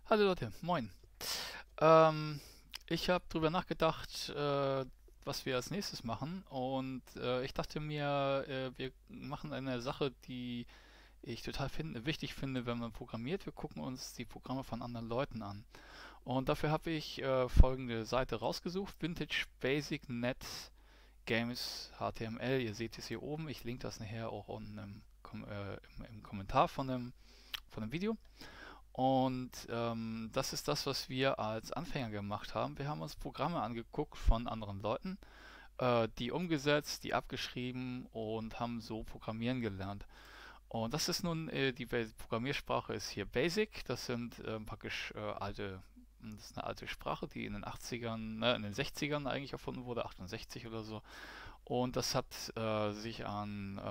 Hallo Leute, moin. Ähm, Ich habe drüber nachgedacht, was wir als nächstes machen und ich dachte mir, wir machen eine Sache, die ich total wichtig finde, wenn man programmiert. Wir gucken uns die Programme von anderen Leuten an. Und dafür habe ich folgende Seite rausgesucht: Vintage Basic Net Games HTML. Ihr seht es hier oben. Ich linke das nachher auch unten im Kommentar von dem Video. Und das ist das, was wir als Anfänger gemacht haben. Wir haben uns Programme angeguckt von anderen Leuten, die umgesetzt, die abgeschrieben und haben so programmieren gelernt. Und das ist nun, Programmiersprache ist hier Basic. Das sind praktisch das ist eine alte Sprache, die in den 80ern, in den 60ern eigentlich erfunden wurde, 68 oder so. Und das hat sich an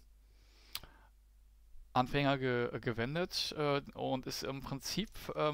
Anfänger gewendet und ist im Prinzip,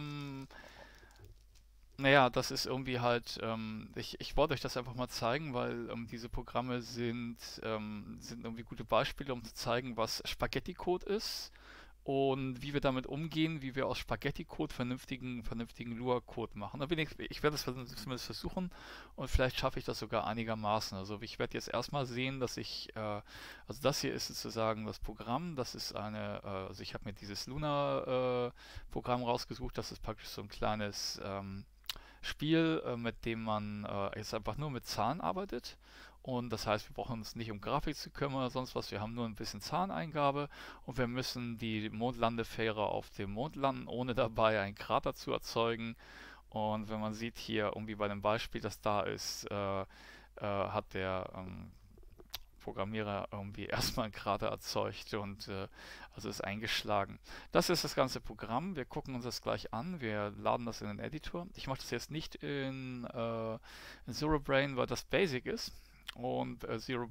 naja, das ist irgendwie halt, ich wollte euch das einfach mal zeigen, weil diese Programme sind irgendwie gute Beispiele, um zu zeigen, was Spaghetti-Code ist und wie wir damit umgehen, wie wir aus Spaghetti-Code vernünftigen Lua-Code machen. Ich werde das zumindest versuchen und vielleicht schaffe ich das sogar einigermaßen. Also ich werde jetzt erstmal sehen, also das hier ist sozusagen das Programm, also ich habe mir dieses Luna-Programm rausgesucht, das ist praktisch so ein kleines Spiel, mit dem man jetzt einfach nur mit Zahlen arbeitet. Und das heißt, wir brauchen uns nicht um Grafik zu kümmern oder sonst was. Wir haben nur ein bisschen Zahleneingabe und wir müssen die Mondlandefähre auf dem Mond landen, ohne dabei einen Krater zu erzeugen. Und wenn man sieht hier irgendwie bei dem Beispiel, das da ist, hat der Programmierer irgendwie erstmal einen Krater erzeugt und also ist eingeschlagen. Das ist das ganze Programm. Wir gucken uns das gleich an. Wir laden das in den Editor. Ich mache das jetzt nicht in Zero Brain, weil das Basic ist. Und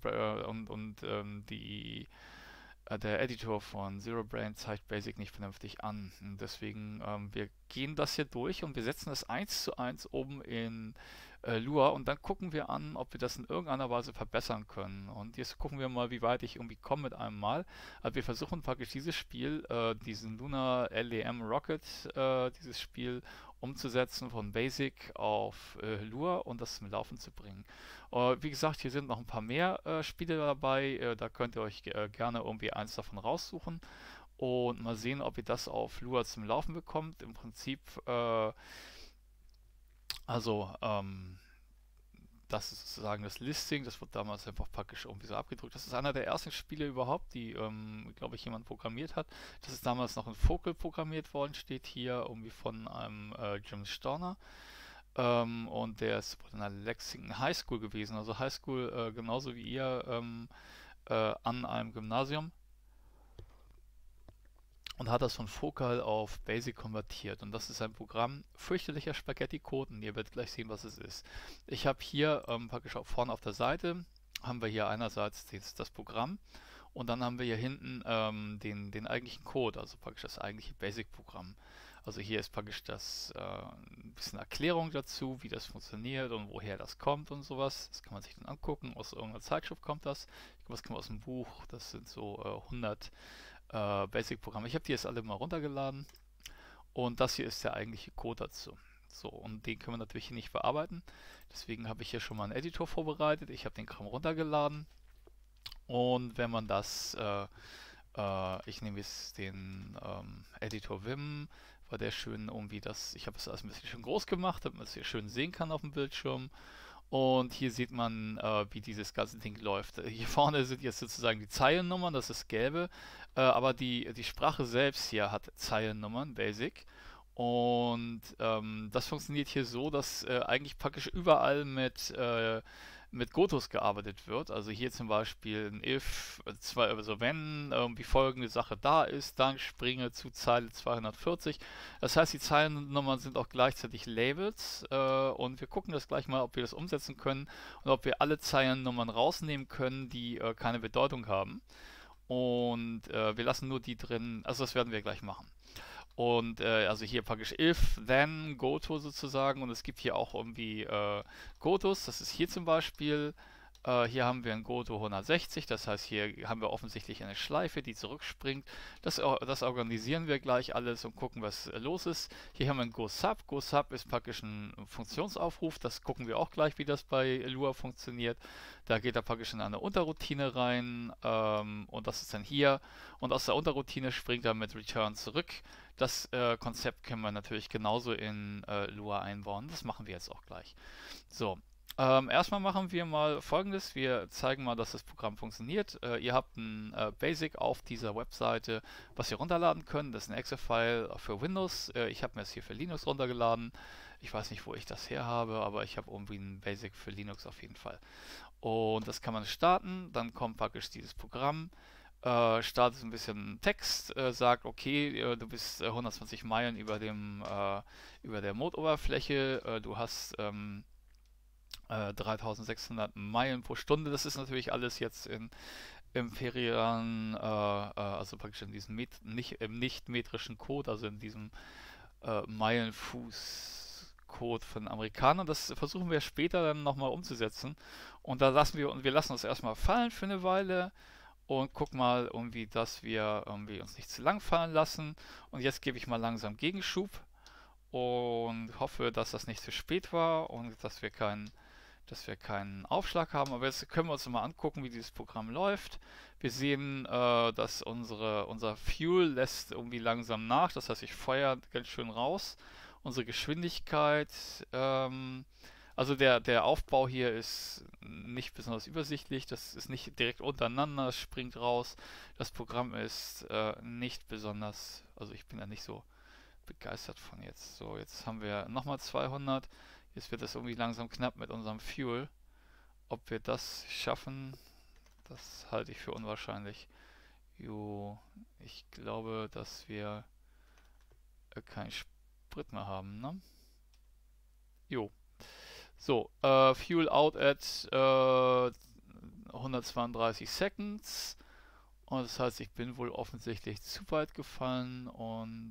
der Editor von Zero Brain zeigt Basic nicht vernünftig an. Und deswegen, wir gehen das hier durch und wir setzen das eins zu eins oben in Lua und dann gucken wir an, ob wir das in irgendeiner Weise verbessern können. Und jetzt gucken wir mal, wie weit ich irgendwie komme mit einem Mal. Also wir versuchen praktisch dieses Spiel, diesen Lunar LEM Rocket, dieses Spiel umzusetzen von Basic auf Lua und das zum Laufen zu bringen. Wie gesagt, hier sind noch ein paar mehr Spiele dabei. Da könnt ihr euch gerne irgendwie eins davon raussuchen und mal sehen, ob ihr das auf Lua zum Laufen bekommt. Im Prinzip, also das ist sozusagen das Listing. Das wird damals einfach praktisch irgendwie so abgedrückt. Das ist einer der ersten Spiele überhaupt, die, glaube ich, jemand programmiert hat. Das ist damals noch in Focal programmiert worden, steht hier irgendwie von einem Jim Storner. Und der ist in der Lexington High School gewesen. Also High School genauso wie ihr an einem Gymnasium und hat das von Focal auf Basic konvertiert. Und das ist ein Programm, fürchterlicher Spaghetti-Code, und ihr werdet gleich sehen, was es ist. Ich habe hier praktisch auch vorne auf der Seite, haben wir hier einerseits das Programm und dann haben wir hier hinten den eigentlichen Code, also praktisch das eigentliche Basic-Programm. Also hier ist praktisch ein bisschen Erklärung dazu, wie das funktioniert und woher das kommt und sowas. Das kann man sich dann angucken. Aus irgendeiner Zeitschrift kommt das. Ich glaube, das kommt aus dem Buch. Das sind so 100 Basic-Programme. Ich habe die jetzt alle mal runtergeladen und das hier ist der eigentliche Code dazu. So, und den können wir natürlich hier nicht bearbeiten. Deswegen habe ich hier schon mal einen Editor vorbereitet. Ich habe den Kram runtergeladen und wenn man ich nehme jetzt den Editor Vim, weil der schön irgendwie ich habe es alles ein bisschen schön groß gemacht, damit man es hier schön sehen kann auf dem Bildschirm. Und hier sieht man, wie dieses ganze Ding läuft. Hier vorne sind jetzt sozusagen die Zeilennummern, das ist gelbe, aber die Sprache selbst hier hat Zeilennummern, Basic. Und das funktioniert hier so, dass eigentlich praktisch überall mit Gotos gearbeitet wird. Also hier zum Beispiel ein if, also wenn irgendwie folgende Sache da ist, dann springe zu Zeile 240. Das heißt, die Zeilennummern sind auch gleichzeitig Labels und wir gucken das gleich mal, ob wir das umsetzen können und ob wir alle Zeilennummern rausnehmen können, die keine Bedeutung haben. Und wir lassen nur die drin, also das werden wir gleich machen. Und also hier praktisch if, then, goto sozusagen. Und es gibt hier auch irgendwie Gotos. Das ist hier zum Beispiel Hier haben wir ein Goto 160, das heißt, hier haben wir offensichtlich eine Schleife, die zurückspringt. Das organisieren wir gleich alles und gucken, was los ist. Hier haben wir ein GoSub. GoSub ist praktisch ein Funktionsaufruf. Das gucken wir auch gleich, wie das bei Lua funktioniert. Da geht er praktisch in eine Unterroutine rein und das ist dann hier. Und aus der Unterroutine springt er mit Return zurück. Das Konzept können wir natürlich genauso in Lua einbauen. Das machen wir jetzt auch gleich. So, erstmal machen wir mal Folgendes. Wir zeigen mal, dass das Programm funktioniert. Ihr habt ein Basic auf dieser Webseite, was ihr runterladen könnt. Das ist ein Exe-File für Windows. Ich habe mir das hier für Linux runtergeladen. Ich weiß nicht, wo ich das her habe, aber ich habe irgendwie ein Basic für Linux auf jeden Fall. Und das kann man starten. Dann kommt praktisch dieses Programm. Startet ein bisschen Text, sagt, okay, du bist 120 Meilen über der Modoberfläche. Du hast 3600 Meilen pro Stunde. Das ist natürlich alles jetzt im ferialen, also praktisch in diesem im nicht-metrischen Code, also in diesem Meilenfuß-Code von Amerikanern. Das versuchen wir später dann nochmal umzusetzen. Und da wir lassen das erstmal fallen für eine Weile und gucken mal irgendwie, dass wir irgendwie uns nicht zu lang fallen lassen. Und jetzt gebe ich mal langsam Gegenschub und hoffe, dass das nicht zu spät war und dass wir keinen Aufschlag haben. Aber jetzt können wir uns mal angucken, wie dieses Programm läuft. Wir sehen, dass unser Fuel lässt irgendwie langsam nach. Das heißt, ich feuere ganz schön raus. Unsere Geschwindigkeit, also der Aufbau hier ist nicht besonders übersichtlich. Das ist nicht direkt untereinander, es springt raus. Das Programm ist nicht besonders, also ich bin da nicht so begeistert von jetzt. So, jetzt haben wir nochmal 200. Jetzt wird es irgendwie langsam knapp mit unserem Fuel. Ob wir das schaffen, das halte ich für unwahrscheinlich. Jo, ich glaube, dass wir keinen Sprit mehr haben, ne? Jo. So, Fuel out at 132 Seconds. Und das heißt, ich bin wohl offensichtlich zu weit gefallen und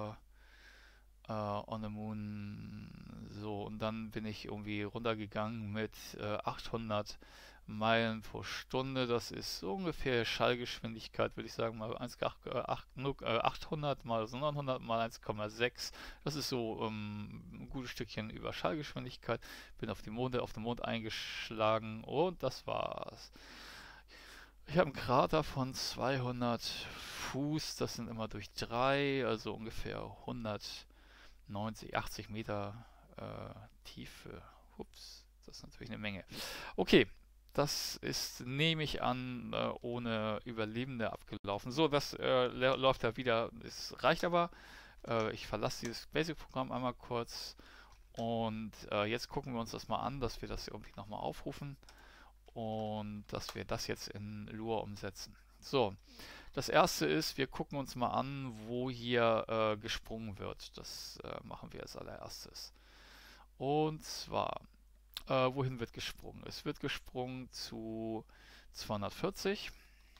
on the Moon. So, und dann bin ich irgendwie runtergegangen mit 800 Meilen pro Stunde. Das ist so ungefähr Schallgeschwindigkeit, würde ich sagen, mal 800 mal 900 mal 1,6. Das ist so ein gutes Stückchen über Schallgeschwindigkeit. Bin auf den Mond eingeschlagen und das war's. Ich habe einen Krater von 200 Fuß, das sind immer durch 3, also ungefähr 190, 80 Meter Tiefe. Ups, das ist natürlich eine Menge. Okay, das ist, nehme ich an, ohne Überlebende abgelaufen. So, das läuft ja wieder. Es reicht aber. Ich verlasse dieses Basic-Programm einmal kurz. Und jetzt gucken wir uns das mal an, dass wir das irgendwie nochmal aufrufen. Und dass wir das jetzt in Lua umsetzen. So, das erste ist, wir gucken uns mal an, wo hier gesprungen wird. Das machen wir als allererstes. Und zwar, wohin wird gesprungen? Es wird gesprungen zu 240.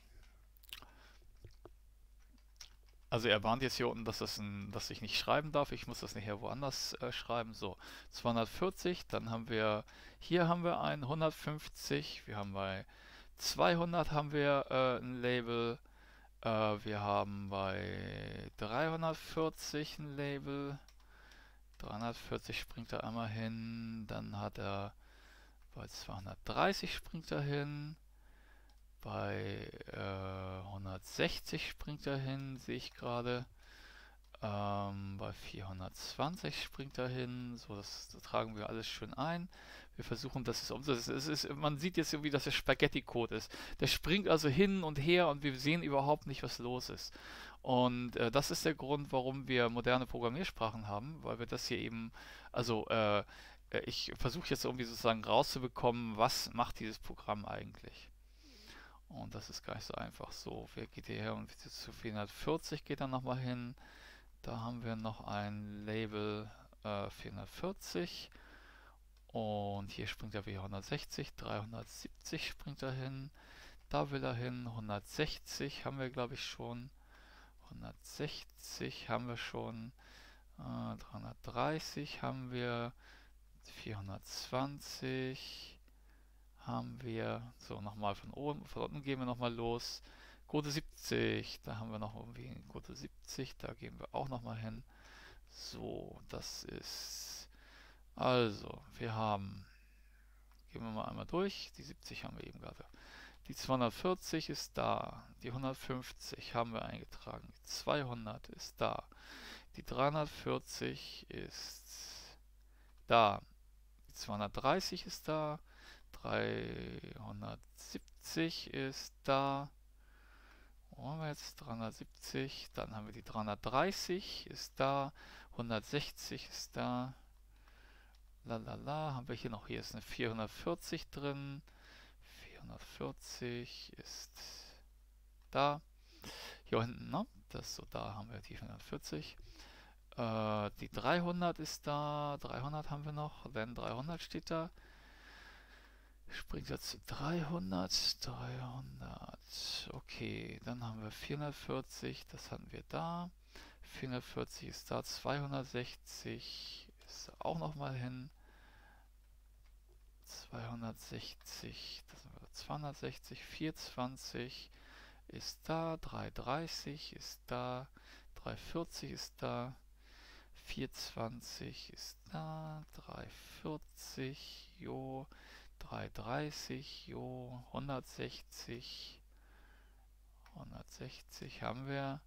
Also er warnt jetzt hier unten, dass ich nicht schreiben darf. Ich muss das nachher woanders schreiben. So, 240. Dann hier haben wir ein 150. Wir haben bei 200 haben wir ein Label. Wir haben bei 340 ein Label. 340 springt er einmal hin. Dann hat er bei 230 springt er hin. Bei 160 springt er hin, sehe ich gerade. Bei 420 springt er hin. So, das tragen wir alles schön ein. Wir versuchen, dass es umzusetzen. Man sieht jetzt irgendwie, dass es Spaghetti-Code ist. Der springt also hin und her und wir sehen überhaupt nicht, was los ist. Und das ist der Grund, warum wir moderne Programmiersprachen haben, weil wir das hier eben, also ich versuche jetzt irgendwie sozusagen rauszubekommen, was macht dieses Programm eigentlich. Und das ist gar nicht so einfach. So, wer geht hierher und zu 440 geht dann nochmal hin. Da haben wir noch ein Label 440. Und hier springt er wieder 160. 370 springt er hin. Da will er hin. 160 haben wir, glaube ich, schon. 160 haben wir schon. 330 haben wir. 420 haben wir, so nochmal von oben, von unten gehen wir nochmal los. Quote 70, da haben wir noch irgendwie Quote 70, da gehen wir auch nochmal hin. So, das ist, also, wir haben, gehen wir mal einmal durch, die 70 haben wir eben gerade. Die 240 ist da, die 150 haben wir eingetragen, die 200 ist da, die 340 ist da, die 230 ist da, 370 ist da. Wo haben wir jetzt? 370. Dann haben wir die 330 ist da. 160 ist da. Lalala. Haben wir hier noch? Hier ist eine 440 drin. 440 ist da. Hier hinten, ne? Das ist so, da haben wir die 440. Die 300 ist da. 300 haben wir noch. Denn 300 steht da. Springt jetzt zu 300, 300. Okay, dann haben wir 440, das hatten wir da. 440 ist da, 260 ist auch nochmal hin. 260, das sind wir 260, 420 ist da, 330 ist da, 340 ist da, 420 ist da, 340, jo. 330, jo, 160 haben wir,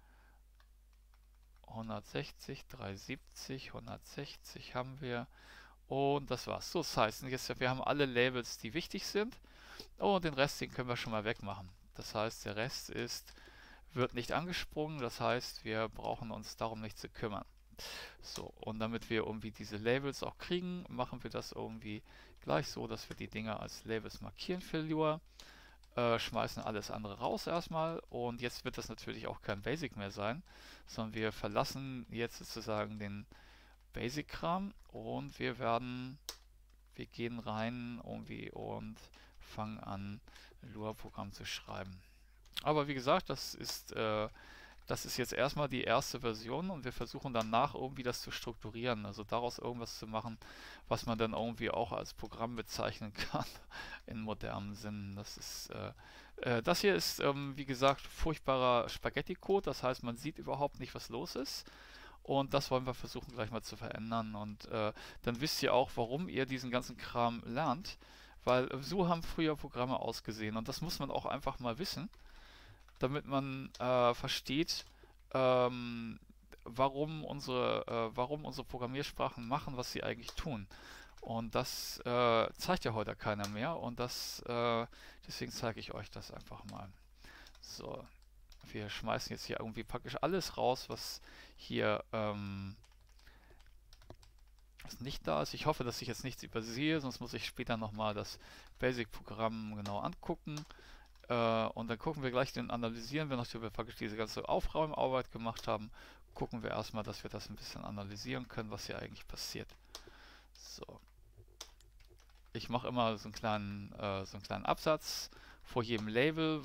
160, 370, 160 haben wir und das war's. So, das heißt, jetzt, wir haben alle Labels, die wichtig sind und den Rest, den können wir schon mal wegmachen. Das heißt, der Rest wird nicht angesprungen, das heißt, wir brauchen uns darum nicht zu kümmern. So, und damit wir irgendwie diese Labels auch kriegen, machen wir das irgendwie gleich so, dass wir die Dinger als Labels markieren für Lua, schmeißen alles andere raus erstmal und jetzt wird das natürlich auch kein Basic mehr sein, sondern wir verlassen jetzt sozusagen den Basic-Kram und wir gehen rein irgendwie und fangen an, Lua-Programm zu schreiben. Aber wie gesagt, das ist jetzt erstmal die erste Version und wir versuchen danach irgendwie das zu strukturieren, also daraus irgendwas zu machen, was man dann irgendwie auch als Programm bezeichnen kann in modernem Sinn. Das hier ist, wie gesagt, furchtbarer Spaghetti-Code, das heißt, man sieht überhaupt nicht, was los ist. Und das wollen wir versuchen gleich mal zu verändern. Und dann wisst ihr auch, warum ihr diesen ganzen Kram lernt, weil so haben früher Programme ausgesehen und das muss man auch einfach mal wissen, damit man versteht, ähm, warum unsere Programmiersprachen machen, was sie eigentlich tun. Und das zeigt ja heute keiner mehr und deswegen zeige ich euch das einfach mal. So, wir schmeißen jetzt hier irgendwie praktisch alles raus, hier was nicht da ist. Ich hoffe, dass ich jetzt nichts übersehe, sonst muss ich später nochmal das Basic-Programm genau angucken. Und dann gucken wir gleich, den analysieren wir, nachdem wir praktisch diese ganze Aufräumarbeit gemacht haben, gucken wir erstmal, dass wir das ein bisschen analysieren können, was hier eigentlich passiert. So. Ich mache immer so einen kleinen Absatz vor jedem Label,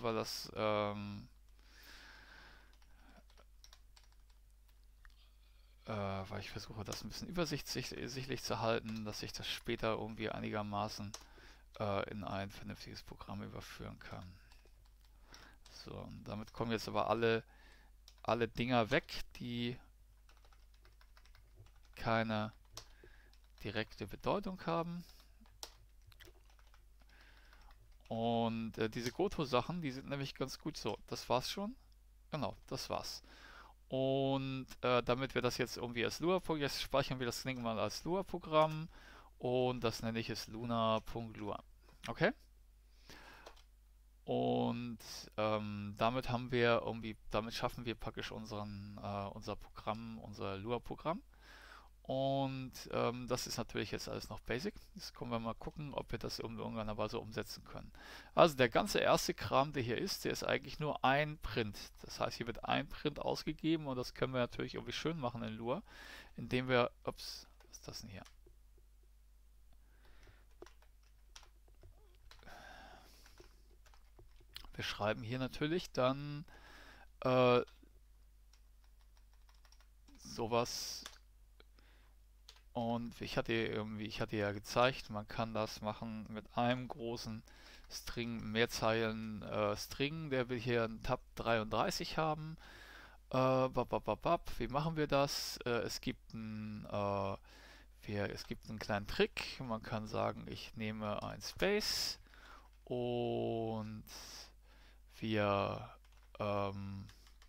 weil ich versuche, das ein bisschen übersichtlich zu halten, dass ich das später irgendwie einigermaßen in ein vernünftiges Programm überführen kann. So, und damit kommen jetzt aber alle Dinger weg, die keine direkte Bedeutung haben. Und diese Goto-Sachen, die sind nämlich ganz gut so. Das war's schon. Genau, das war's. Und damit wir das jetzt irgendwie als Lua-Programm, jetzt speichern wir das Ding mal als Lua-Programm und das nenne ich jetzt luna.lua. Okay? Und damit schaffen wir praktisch unser Programm, unser Lua-Programm. Und das ist natürlich jetzt alles noch Basic. Jetzt können wir mal gucken, ob wir das in irgendeiner Weise umsetzen können. Also der ganze erste Kram, der hier ist, der ist eigentlich nur ein Print. Das heißt, hier wird ein Print ausgegeben und das können wir natürlich irgendwie schön machen in Lua, indem wir, ups, was ist das denn hier? Wir schreiben hier natürlich dann sowas Und ich hatte ja gezeigt, man kann das machen mit einem großen String, Mehrzeilen String, der will hier einen Tab 33 haben. Wie machen wir das? Es gibt einen kleinen Trick. Man kann sagen, ich nehme ein Space und wir, ähm,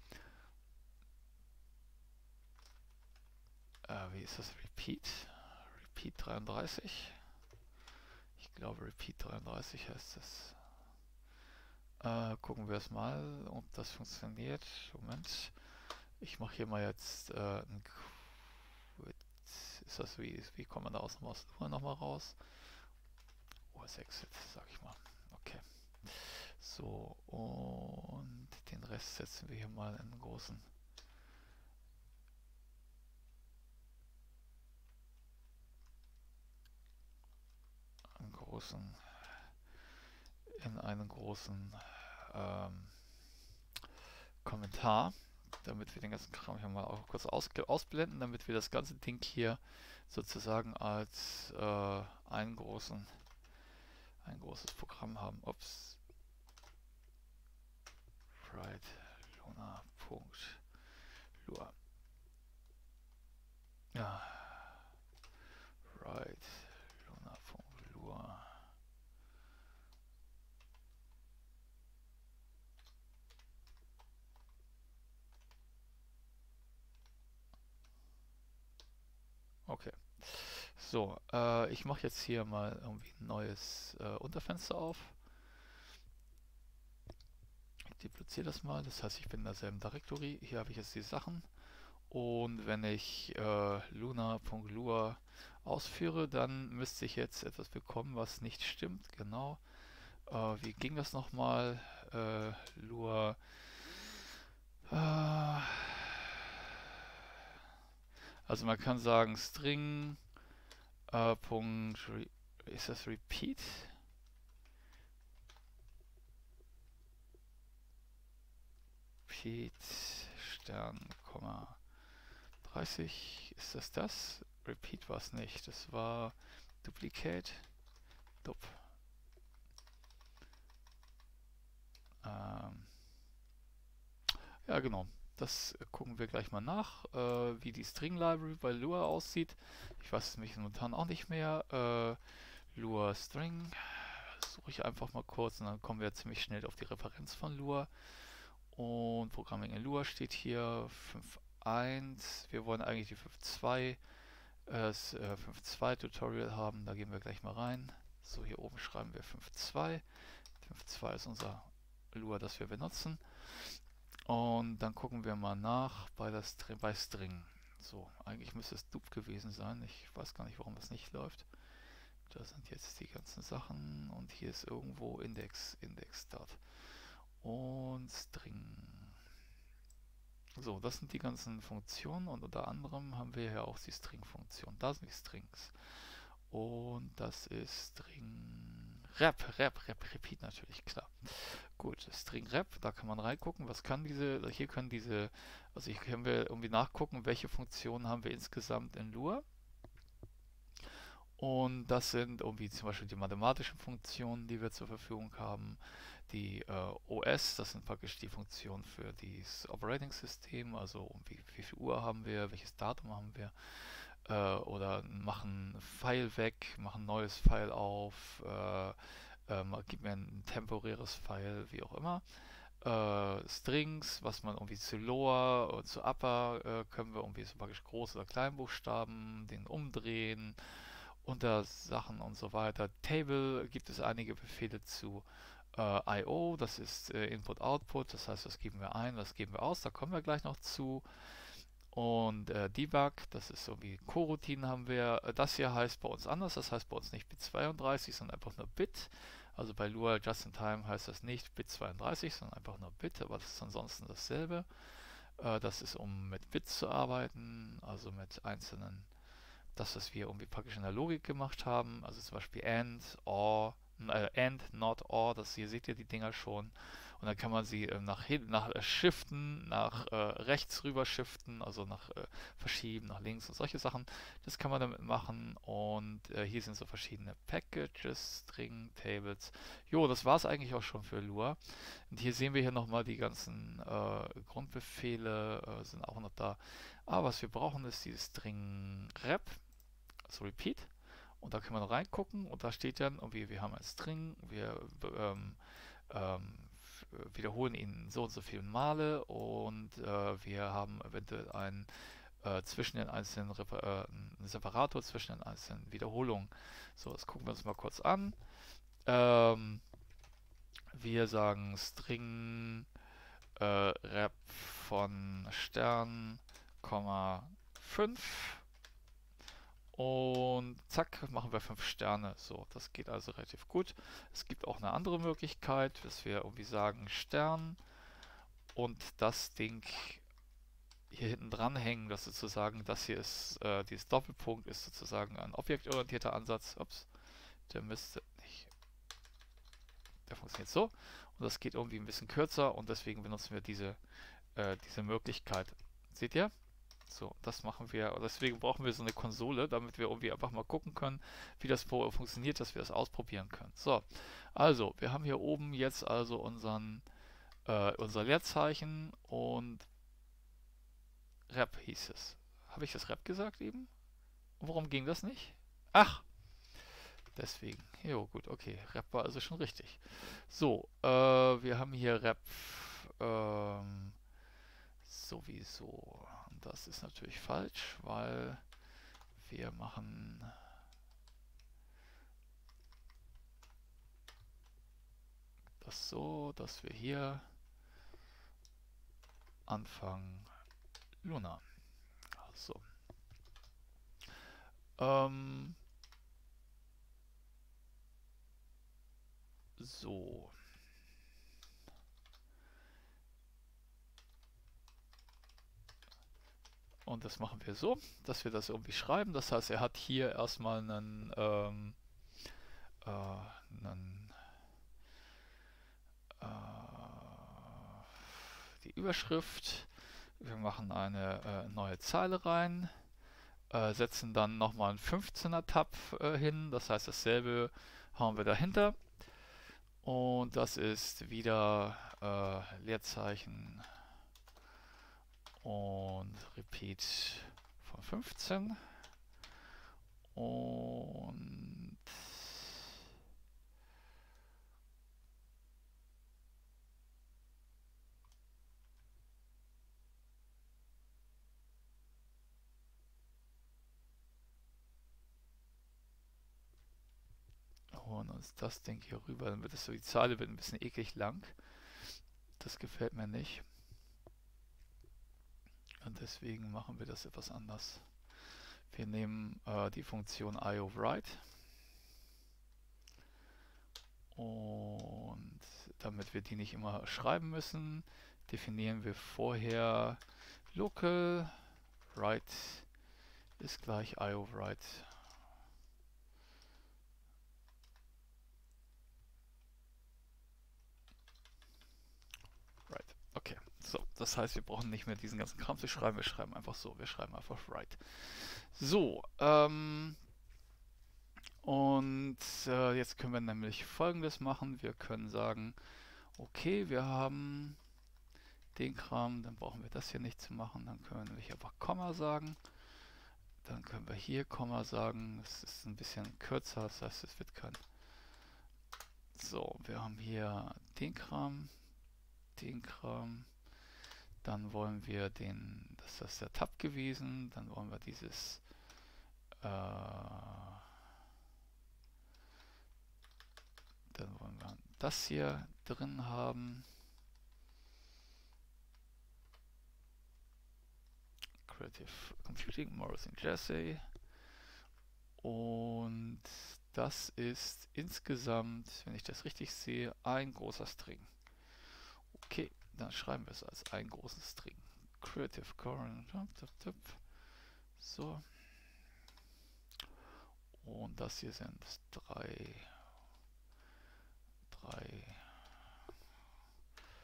wie ist das? Repeat 33. Ich glaube, Repeat 33 heißt das. Gucken wir es mal, ob das funktioniert. Moment. Ich mache hier mal jetzt ein Quit. Wie kommt man da aus Lua nochmal raus? OS Exit, sag ich mal. Okay. So, und den Rest setzen wir hier mal in einen großen, in einen großen ähm, Kommentar, damit wir den ganzen Kram hier mal auch kurz ausblenden, damit wir das ganze Ding hier sozusagen als ein großes Programm haben. Ups, right, Luna.lua. Ja, right, Luna.lua. Okay. So, ich mache jetzt hier mal irgendwie ein neues Unterfenster auf. Ich dupliziere das mal, das heißt, ich bin in derselben Directory. Hier habe ich jetzt die Sachen. Und wenn ich luna.lua ausführe, dann müsste ich jetzt etwas bekommen, was nicht stimmt. Genau. Wie ging das nochmal? Lua. Äh, also man kann sagen String. Ist das Repeat? Repeat Stern, 30. Ist das? Repeat war es nicht. Das war Duplicate. Dup. Ähm, ja, genau. Das gucken wir gleich mal nach, wie die String Library bei Lua aussieht. Ich weiß es nämlich momentan auch nicht mehr. Lua String suche ich einfach mal kurz und dann kommen wir ziemlich schnell auf die Referenz von Lua. Und Programming in Lua steht hier 5.1. Wir wollen eigentlich die 5.2, das 5.2 Tutorial haben. Da gehen wir gleich mal rein. So, hier oben schreiben wir 5.2. 5.2 ist unser Lua, das wir benutzen. Und dann gucken wir mal nach bei String. So, eigentlich müsste es dup gewesen sein. Ich weiß gar nicht, warum das nicht läuft. Da sind jetzt die ganzen Sachen und hier ist irgendwo Index Start und String. So, das sind die ganzen Funktionen und unter anderem haben wir hier auch die String-Funktion. Da sind die Strings. Und das ist Repeat natürlich, klar. Gut, String Rep, da kann man reingucken, was kann hier können also hier können wir irgendwie nachgucken, welche Funktionen haben wir insgesamt in Lua. Und das sind irgendwie zum Beispiel die mathematischen Funktionen, die wir zur Verfügung haben. Die OS, das sind praktisch die Funktionen für das Operating System, also wie viel Uhr haben wir, welches Datum haben wir. Oder machen File weg, machen ein neues File auf, gib mir ein temporäres File, wie auch immer. Strings, was man irgendwie zu Lower und zu Upper können wir irgendwie so praktisch Groß- oder Kleinbuchstaben, den umdrehen, unter Sachen und so weiter. Table gibt es einige Befehle zu. I/O, das ist Input-Output, das heißt, was geben wir ein, was geben wir aus, da kommen wir gleich noch zu. Und Debug, das ist so wie Coroutinen haben wir. Das hier heißt bei uns anders, das heißt bei uns nicht Bit 32, sondern einfach nur Bit. Also bei Lua Just in Time heißt das nicht Bit 32, sondern einfach nur Bit, aber das ist ansonsten dasselbe. Das ist, um mit Bits zu arbeiten, also mit einzelnen, das, was wir irgendwie praktisch in der Logik gemacht haben, also zum Beispiel AND, OR, AND, NOT, OR, das hier seht ihr die Dinger schon. Und dann kann man sie nach hinten, nach Shiften, nach rechts rüber shiften, also nach verschieben, nach links und solche Sachen. Das kann man damit machen. Und hier sind so verschiedene Packages, String, Tables. Jo, das war es eigentlich auch schon für Lua. Und hier sehen wir hier nochmal die ganzen Grundbefehle, sind auch noch da. Aber was wir brauchen, ist dieses String rep, also repeat. Und da können wir noch reingucken und da steht dann, irgendwie, wir haben ein String, wir ähm, wiederholen ihn so und so viele Male und wir haben eventuell zwischen den einzelnen einen Separator zwischen den einzelnen Wiederholungen. So, das gucken wir uns mal kurz an. Ähm, wir sagen String rep von Stern, 5 und zack, machen wir 5 Sterne. So, das geht also relativ gut. Es gibt auch eine andere Möglichkeit, dass wir irgendwie sagen Stern und das Ding hier hinten dran hängen, dass sozusagen das hier ist, dieses Doppelpunkt ist sozusagen ein objektorientierter Ansatz. Ups, der müsste nicht, der funktioniert so. Und das geht irgendwie ein bisschen kürzer und deswegen benutzen wir diese Möglichkeit. Seht ihr? So, das machen wir. Deswegen brauchen wir so eine Konsole, damit wir irgendwie einfach mal gucken können, wie das funktioniert, dass wir das ausprobieren können. So, also, wir haben hier oben jetzt also unser Leerzeichen und Rep hieß es. Habe ich das Rep gesagt eben? Und warum ging das nicht? Ach, deswegen. Jo, gut, okay. Rep war also schon richtig. So, wir haben hier Rep sowieso. Und das ist natürlich falsch, weil wir machen das so, dass wir hier anfangen Luna. Also, ähm, so. Und das machen wir so, dass wir das irgendwie schreiben. Das heißt, er hat hier erstmal einen äh, die Überschrift. Wir machen eine neue Zeile rein, setzen dann nochmal einen 15er Tab hin. Das heißt, dasselbe hauen wir dahinter. Und das ist wieder Leerzeichen und Repeat von 15. Und holen uns das Ding hier rüber. Dann wird es so, die Zeile wird ein bisschen eklig lang. Das gefällt mir nicht. Und deswegen machen wir das etwas anders. Wir nehmen die Funktion IOWrite und damit wir die nicht immer schreiben müssen, definieren wir vorher local write ist gleich IOWrite. Right. Okay. So, das heißt, wir brauchen nicht mehr diesen ganzen Kram zu schreiben. Wir schreiben einfach so. Wir schreiben einfach write. So, und jetzt können wir nämlich Folgendes machen. Wir können sagen, okay, wir haben den Kram, dann brauchen wir das hier nicht zu machen. Dann können wir nämlich einfach Komma sagen. Dann können wir hier Komma sagen. Das ist ein bisschen kürzer, das heißt, es wird kein... So, wir haben hier den Kram, den Kram. Dann wollen wir das ist der Tab gewesen. Dann wollen wir dann wollen wir das hier drin haben. Creative Computing, Morris und Jesse. Und das ist insgesamt, wenn ich das richtig sehe, ein großer String. Okay, dann schreiben wir es als einen großen String. Creative Current. So. Und das hier sind drei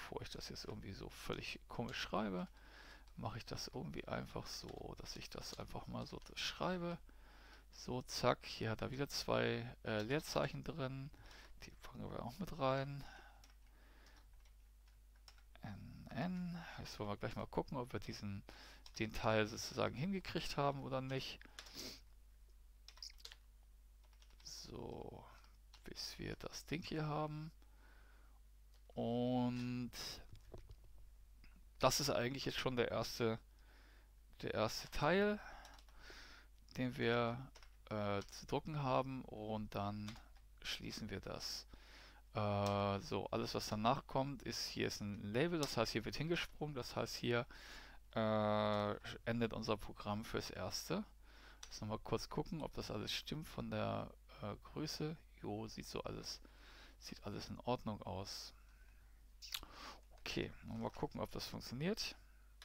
bevor ich das jetzt irgendwie so völlig komisch schreibe, mache ich das irgendwie einfach so, dass ich das einfach mal so schreibe. So, zack, hier hat er wieder zwei Leerzeichen drin. Die packen wir auch mit rein. NN. Jetzt wollen wir gleich mal gucken, ob wir den Teil sozusagen hingekriegt haben oder nicht. So, bis wir das Ding hier haben. Und das ist eigentlich jetzt schon der erste Teil, den wir zu drucken haben, und dann schließen wir das. So, alles was danach kommt, hier ist ein Label, das heißt, hier wird hingesprungen, das heißt, hier endet unser Programm fürs Erste. Jetzt nochmal kurz gucken, ob das alles stimmt von der Größe. Jo, sieht alles in Ordnung aus. Okay, mal gucken, ob das funktioniert.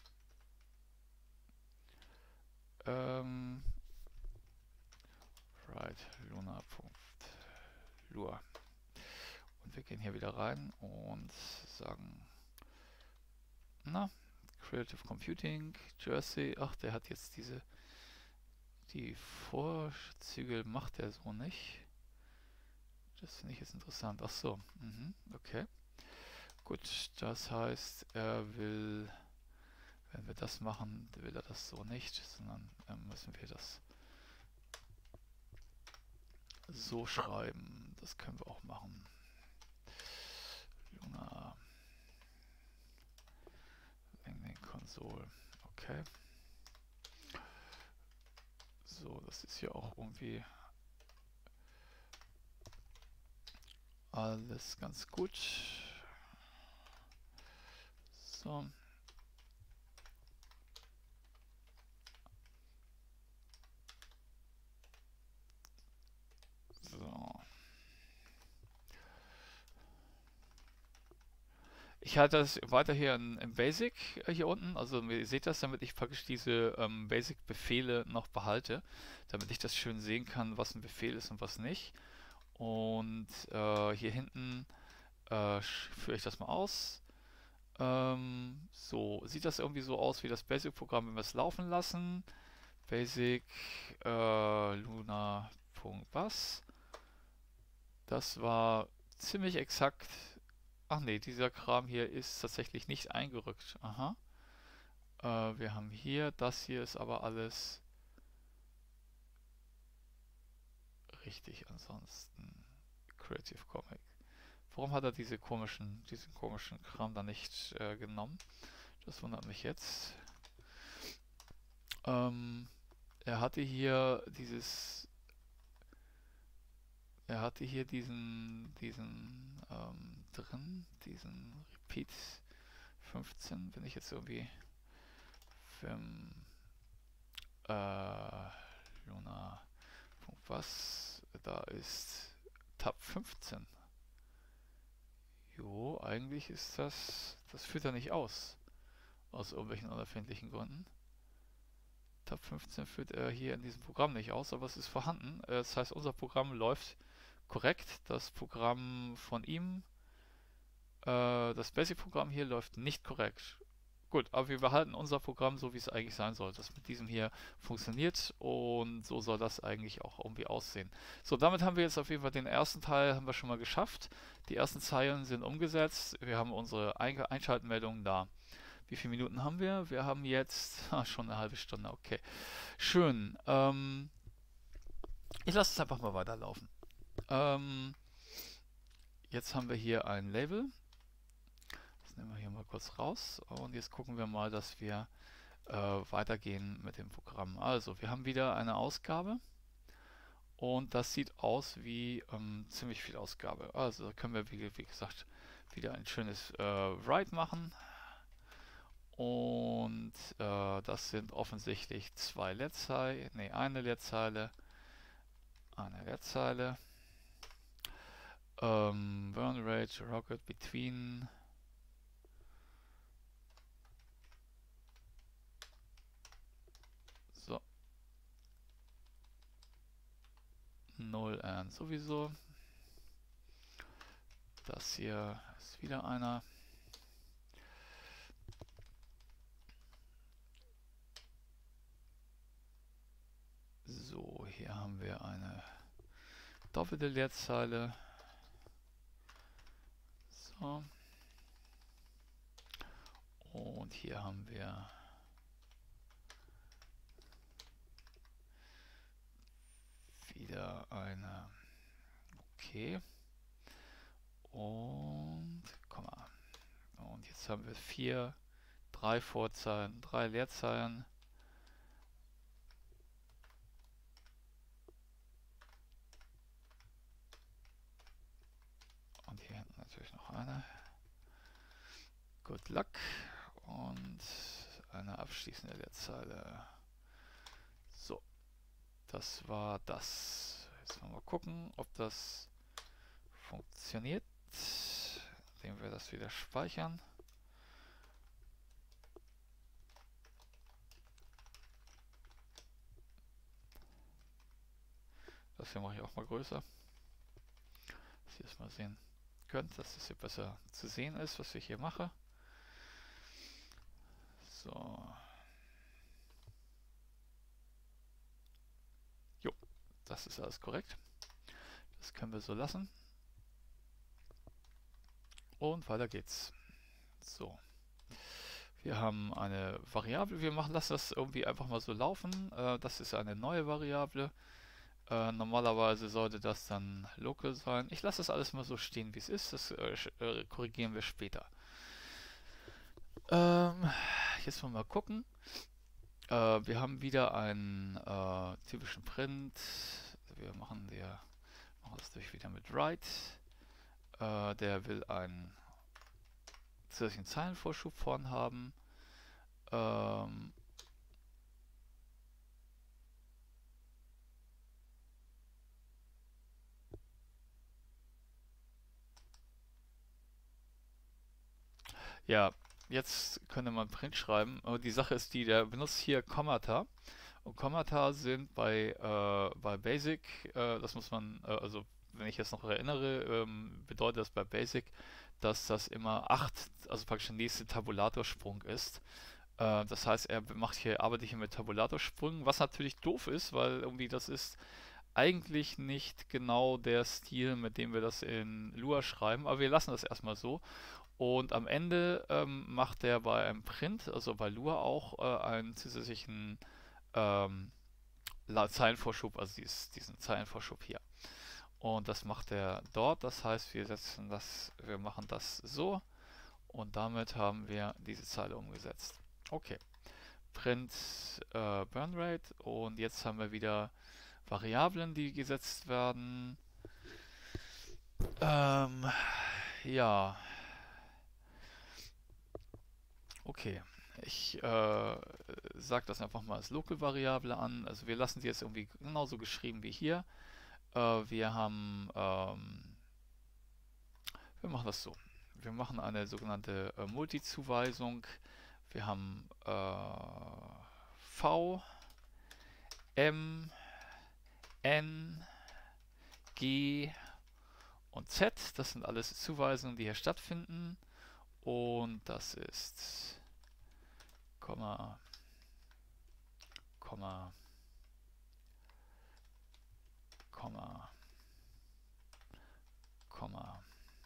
Right, Luna.lua. Und wir gehen hier wieder rein und sagen, na, Creative Computing, Jersey. Ach, der hat jetzt die Vorzüge macht er so nicht. Das finde ich jetzt interessant. Ach so, okay. Gut, das heißt, wenn wir das machen, will er das so nicht, sondern müssen wir das so schreiben. Das können wir auch machen. Luna Landing Console. Okay. So, das ist hier auch irgendwie alles ganz gut. So. So. Ich halte das weiter hier im Basic hier unten. Also ihr seht das, damit ich praktisch diese Basic-Befehle noch behalte, damit ich das schön sehen kann, was ein Befehl ist und was nicht. Und hier hinten führe ich das mal aus. So, sieht das irgendwie so aus wie das Basic-Programm, wenn wir es laufen lassen. Basic Luna.was. Das war ziemlich exakt. Ach nee, dieser Kram hier ist tatsächlich nicht eingerückt. Aha. Wir haben hier, das hier ist aber alles richtig. Ansonsten Creative Comic. Warum hat er diesen komischen Kram da nicht genommen? Das wundert mich jetzt. Er hatte hier diesen Repeat 15, wenn ich jetzt irgendwie Film Luna. Was? Da ist Tab 15. Jo, eigentlich ist das führt er nicht aus irgendwelchen unerfindlichen Gründen. Tab 15 führt er hier in diesem Programm nicht aus, aber es ist vorhanden. Das heißt, unser Programm läuft korrekt. Das Programm von ihm, das Basic-Programm hier läuft nicht korrekt. Gut, aber wir behalten unser Programm so, wie es eigentlich sein soll. Das mit diesem hier funktioniert, und so soll das eigentlich auch irgendwie aussehen. So, damit haben wir jetzt auf jeden Fall den ersten Teil haben wir schon mal geschafft. Die ersten Zeilen sind umgesetzt. Wir haben unsere Einschaltmeldungen da. Wie viele Minuten haben wir? Wir haben jetzt schon eine halbe Stunde. Okay, schön. Ich lasse es einfach mal weiterlaufen. Jetzt haben wir hier ein Label. Das nehmen wir hier mal kurz raus, und jetzt gucken wir mal, dass wir weitergehen mit dem Programm. Also, wir haben wieder eine Ausgabe, und das sieht aus wie ziemlich viel Ausgabe. Also, da können wir, wie gesagt, wieder ein schönes Write machen. Und das sind offensichtlich eine Leerzeile, Burn Rate, Rocket Between. So. 0 and sowieso. Das hier ist wieder einer. haben wir eine doppelte Leerzeile. So. Und hier haben wir wieder eine. Okay. Und Komma. Und jetzt haben wir 3 Vorzeilen, 3 Leerzeilen. Und hier hinten natürlich noch eine. Good luck. Und eine abschließende Leerzeile. So, das war das. Jetzt wollen wir gucken, ob das funktioniert, indem wir das wieder speichern. Das hier mache ich auch mal größer, dass ihr es mal sehen könnt, dass es hier besser zu sehen ist, was ich hier mache. So. Jo, das ist alles korrekt. Das können wir so lassen. Und weiter geht's. So. Wir haben eine Variable. Lassen das irgendwie einfach mal so laufen. Das ist eine neue Variable. Normalerweise sollte das dann local sein. Ich lasse das alles mal so stehen, wie es ist. Das korrigieren wir später. Jetzt wollen wir mal gucken. Wir haben wieder einen typischen Print. Wir machen das durch wieder mit write. Der will einen zusätzlichen Zeilenvorschub vorn haben. Ja, jetzt könnte man Print schreiben, aber die Sache ist die, der benutzt hier Kommata. Und Kommata sind bei Basic, das muss man, also wenn ich jetzt noch erinnere, bedeutet das bei Basic, dass das immer 8, also praktisch der nächste Tabulatorsprung ist. Das heißt, arbeitet hier mit Tabulatorsprüngen, was natürlich doof ist, weil irgendwie das ist eigentlich nicht genau der Stil, mit dem wir das in Lua schreiben, aber wir lassen das erstmal so. Und am Ende macht er bei einem Print, also bei Lua auch, einen zusätzlichen ähm, Zeilenvorschub, also diesen Zeilenvorschub hier. Und das macht er dort, das heißt, wir machen das so und damit haben wir diese Zeile umgesetzt. Okay, Print Burn Rate und jetzt haben wir wieder Variablen, die gesetzt werden. Ja. Okay, ich sage das einfach mal als Local-Variable an. Also wir lassen sie jetzt irgendwie genauso geschrieben wie hier. Wir machen das so. Wir machen eine sogenannte Multi-Zuweisung. Wir haben V, M, N, G und Z. Das sind alles Zuweisungen, die hier stattfinden. Und das ist Komma, Komma, Komma, Komma,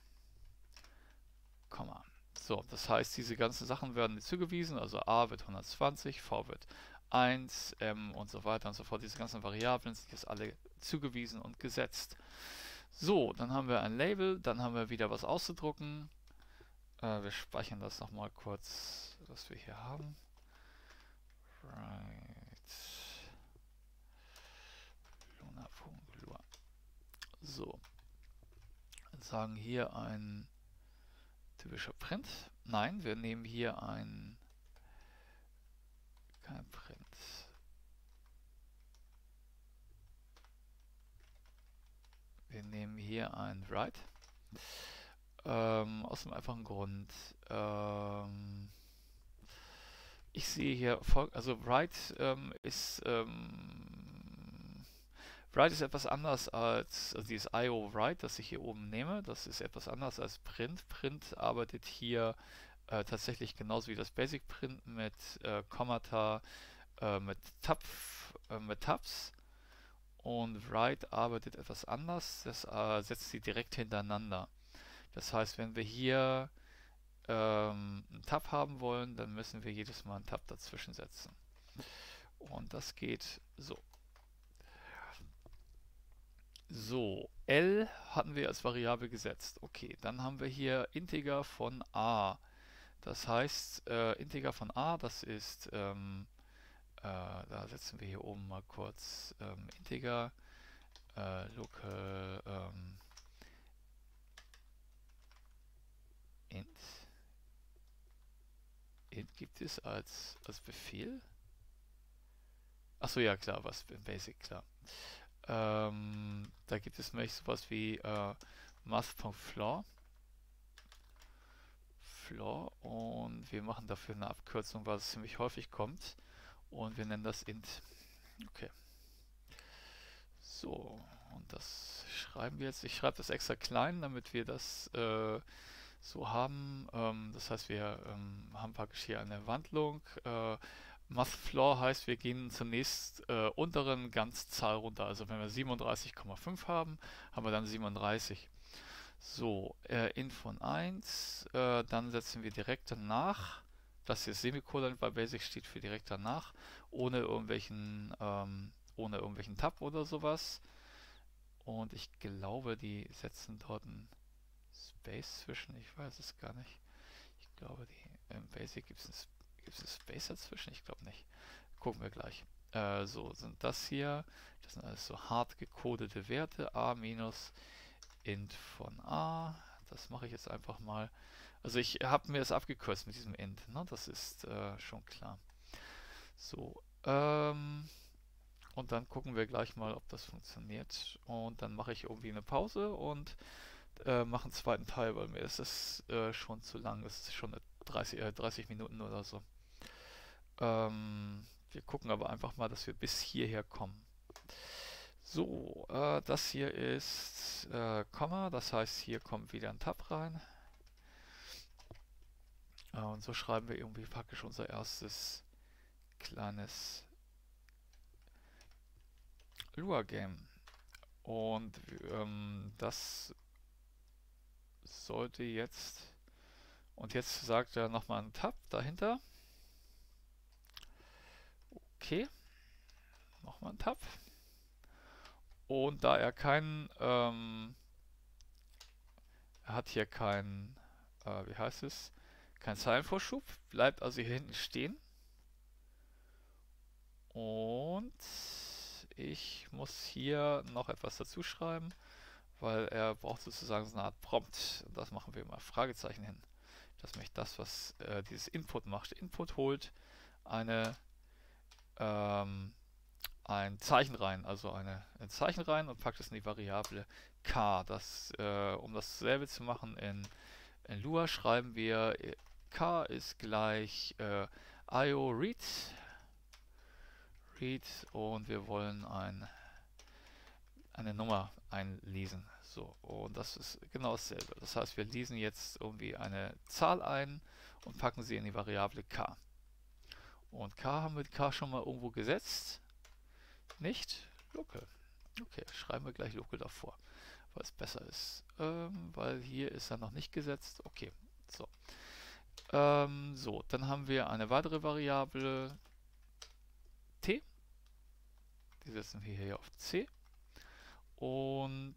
Komma. So, das heißt, diese ganzen Sachen werden zugewiesen, also A wird 120, V wird 1, M und so weiter und so fort. Diese ganzen Variablen sind jetzt alle zugewiesen und gesetzt. So, dann haben wir ein Label, dann haben wir wieder was auszudrucken. Wir speichern das nochmal kurz, was wir hier haben. Right. Luna.lua. So. Sagen hier ein typischer Print. Nein, wir nehmen hier kein Print. Wir nehmen hier ein Write. Aus dem einfachen Grund. Ich sehe hier, also Write ist etwas anders als also dieses IO Write, das ich hier oben nehme. Das ist etwas anders als Print. Print arbeitet hier tatsächlich genauso wie das Basic Print mit Kommata, mit Tabs. und write arbeitet etwas anders. Das setzt sie direkt hintereinander. Das heißt, wenn wir hier einen Tab haben wollen, dann müssen wir jedes Mal einen Tab dazwischen setzen. Und das geht so. So, L hatten wir als Variable gesetzt. Okay, dann haben wir hier Integer von A. Das heißt, Integer von A, das ist, da setzen wir hier oben mal kurz Integer, local int. Int gibt es als Befehl. Achso, ja klar, was im Basic, klar. Da gibt es nämlich sowas wie math.floor. Floor und wir machen dafür eine Abkürzung, weil es ziemlich häufig kommt. Und wir nennen das int. Okay. So, und das schreiben wir jetzt. Ich schreibe das extra klein, damit wir das so haben. Das heißt, wir haben praktisch hier eine Wandlung. MathFloor heißt, wir gehen zunächst unteren Ganzzahl runter. Also wenn wir 37,5 haben, haben wir dann 37. So, int von 1, dann setzen wir direkt danach, das hier ist Semikolon, weil Basic steht für direkt danach, ohne irgendwelchen Tab oder sowas. Und ich glaube, die setzen dort ein Space zwischen, ich weiß es gar nicht. Ich glaube, im Basic gibt es ein Space dazwischen, ich glaube nicht. Gucken wir gleich. So, sind das hier, das sind alles so hart gecodete Werte, a minus int von a. Das mache ich jetzt einfach mal. Also ich habe mir das abgekürzt mit diesem int, ne? Das ist schon klar. So, und dann gucken wir gleich mal, ob das funktioniert. Und dann mache ich irgendwie eine Pause und mache einen zweiten Teil, weil mir ist es schon zu lang. Es ist schon 30 Minuten oder so. Wir gucken aber einfach mal, dass wir bis hierher kommen. So, das hier ist Komma, das heißt, hier kommt wieder ein Tab rein. Und so schreiben wir irgendwie praktisch unser erstes kleines Lua-Game. Und das sollte jetzt... Und jetzt sagt er nochmal ein Tab dahinter. Okay, nochmal ein Tab. Und da er er hat hier keinen, wie heißt es, keinen Zeilenvorschub, bleibt also hier hinten stehen. Und ich muss hier noch etwas dazu schreiben, weil er braucht sozusagen so eine Art Prompt. Das machen wir mal Fragezeichen hin. Das ist nämlich das, was dieses Input macht. Input holt ein Zeichen rein, also ein Zeichen rein und packt es in die Variable k. Um dasselbe zu machen in Lua schreiben wir k ist gleich io read und wir wollen eine Nummer einlesen. So, und das ist genau dasselbe. Das heißt, wir lesen jetzt irgendwie eine Zahl ein und packen sie in die Variable k. Und k haben wir k schon mal irgendwo gesetzt. Nicht? Local. Okay, schreiben wir gleich Local davor, weil es besser ist. Weil hier ist er noch nicht gesetzt. Okay, so. So, dann haben wir eine weitere Variable t. Die setzen wir hier auf c. Und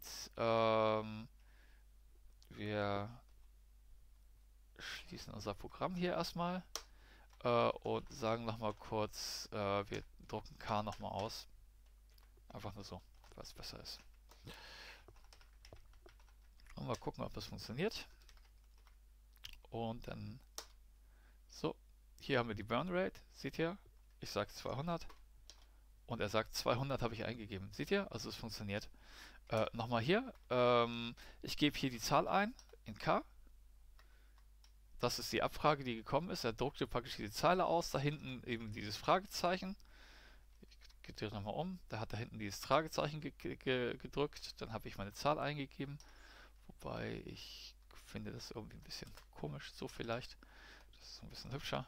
wir schließen unser Programm hier erstmal und sagen nochmal kurz, wir drucken k nochmal aus. Einfach nur so, weil es besser ist. Und mal gucken, ob das funktioniert. Und dann so, hier haben wir die Burn Rate, seht ihr? Ich sage 200 und er sagt 200 habe ich eingegeben. Seht ihr? Also es funktioniert. Nochmal hier, ich gebe hier die Zahl ein in k. Das ist die Abfrage, die gekommen ist. Er druckte praktisch diese Zeile aus, da hinten eben dieses Fragezeichen. Ich drehe nochmal um, da hat da hinten dieses Fragezeichen gedrückt, dann habe ich meine Zahl eingegeben. Wobei ich finde das irgendwie ein bisschen komisch, so vielleicht. Das ist ein bisschen hübscher.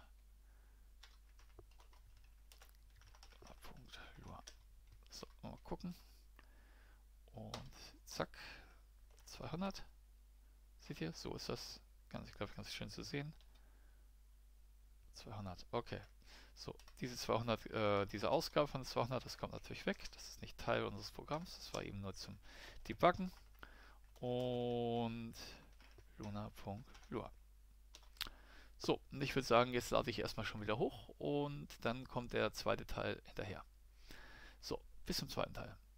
So, mal gucken. Und zack, 200. Seht ihr? So ist das. Ich glaube, ganz schön zu sehen. 200. Okay. So, diese 200, diese Ausgabe von 200, das kommt natürlich weg. Das ist nicht Teil unseres Programms. Das war eben nur zum Debuggen. Und luna.lua. So, und ich würde sagen, jetzt lade ich erstmal schon wieder hoch und dann kommt der zweite Teil hinterher. So, bis zum zweiten Teil.